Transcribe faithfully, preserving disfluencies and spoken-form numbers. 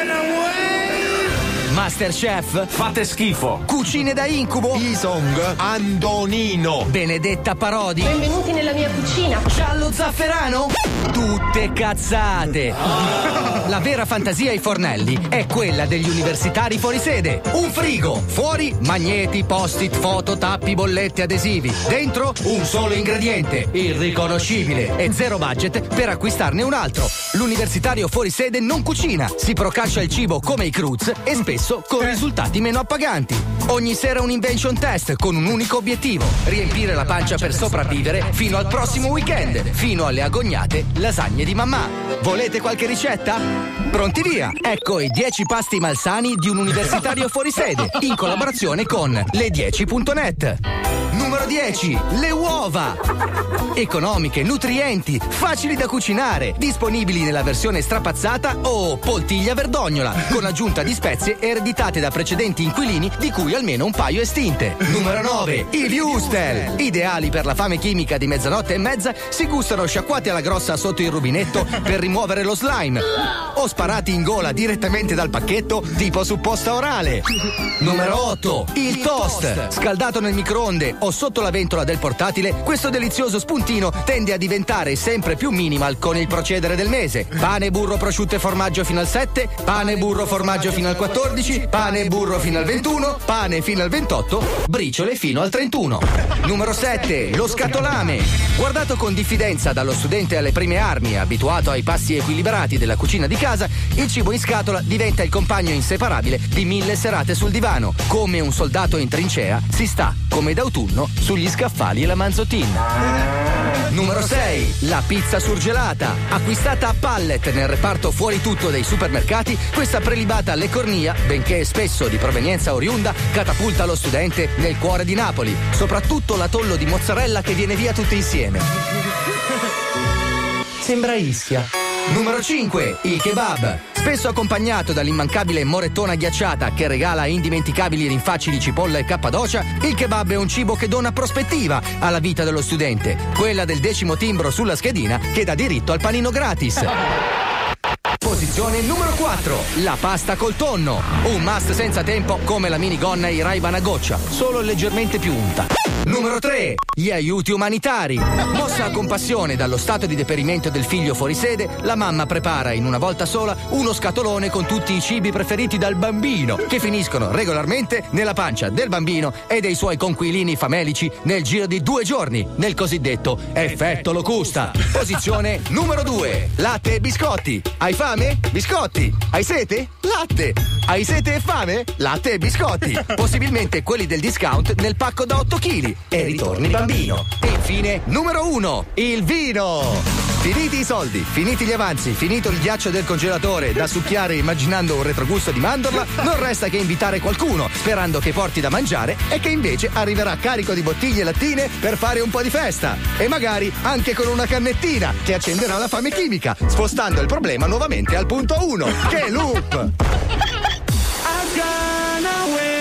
Masterchef? Fate schifo. Cucine da incubo? Isong Antonino. Benedetta Parodi? Benvenuti nella mia cucina. Giallo Zafferano? Tutte cazzate. La vera fantasia ai fornelli è quella degli universitari fuori sede. Un frigo, fuori magneti, post-it, foto, tappi, bollette, adesivi. Dentro un solo ingrediente, irriconoscibile, e zero budget per acquistarne un altro. L'universitario fuori sede non cucina, si procaccia il cibo come i Cruz e spesso con risultati meno appaganti. Ogni sera un invention test con un unico obiettivo: riempire la pancia per sopravvivere fino al prossimo weekend, fino alle agognate lasagne di mamma. Volete qualche ricetta? Pronti via! Ecco i dieci pasti malsani di un universitario fuori sede, in collaborazione con le dieci punto net. Numero dieci. Le uova. Economiche, nutrienti, facili da cucinare, disponibili nella versione strapazzata o poltiglia verdognola, con aggiunta di spezie ereditate da precedenti inquilini di cui almeno un paio estinte. Numero nove. I Wustel. Ideali per la fame chimica di mezzanotte e mezza, si gustano sciacquati alla grossa sotto il rubinetto per rimuovere lo slime, o sparati in gola direttamente dal pacchetto tipo supposta orale. Numero otto. Il toast. Scaldato nel microonde o sotto la ventola del portatile, questo delizioso spuntino tende a diventare sempre più minimal con il procedere del mese. Pane, burro, prosciutto e formaggio fino al sette, pane, burro, formaggio fino al quattordici, pane e burro fino al ventuno, pane fino al ventotto, briciole fino al trentuno. Numero sette. Lo scatolame. Guardato con diffidenza dallo studente alle prime armi, abituato ai passi equilibrati della cucina di casa, il cibo in scatola diventa il compagno inseparabile di mille serate sul divano. Come un soldato in trincea, si sta, come d'autunno, sugli scaffali e la manzottina. Numero sei. La pizza surgelata. Acquistata a pallet nel reparto fuori tutto dei supermercati, questa prelibata alle cornia, benché spesso di provenienza oriunda, catapulta lo studente nel cuore di Napoli. Soprattutto l'atollo di mozzarella che viene via tutti insieme. Sembra Ischia. Numero cinque. Il kebab. Spesso accompagnato dall'immancabile morettona ghiacciata che regala indimenticabili rinfacci di cipolla e cappadocia, il kebab è un cibo che dona prospettiva alla vita dello studente, quella del decimo timbro sulla schedina che dà diritto al panino gratis. Posizione numero quattro. La pasta col tonno. Un must senza tempo come la minigonna e i Ray-Ban a goccia, solo leggermente più unta. Numero tre. Gli aiuti umanitari. Mossa a compassione dallo stato di deperimento del figlio fuori sede, la mamma prepara in una volta sola uno scatolone con tutti i cibi preferiti dal bambino, che finiscono regolarmente nella pancia del bambino e dei suoi conquilini famelici nel giro di due giorni, nel cosiddetto effetto locusta. Posizione numero due. Latte e biscotti. Hai fame? Biscotti. Hai sete? Latte. Hai sete e fame? Latte e biscotti. Possibilmente quelli del discount nel pacco da otto chili. E ritorni bambino. E infine, numero uno, il vino. Finiti i soldi, finiti gli avanzi, finito il ghiaccio del congelatore da succhiare immaginando un retrogusto di mandorla, non resta che invitare qualcuno, sperando che porti da mangiare e che invece arriverà carico di bottiglie lattine per fare un po' di festa. E magari anche con una cannettina che accenderà la fame chimica, spostando il problema nuovamente al punto uno, che è loop.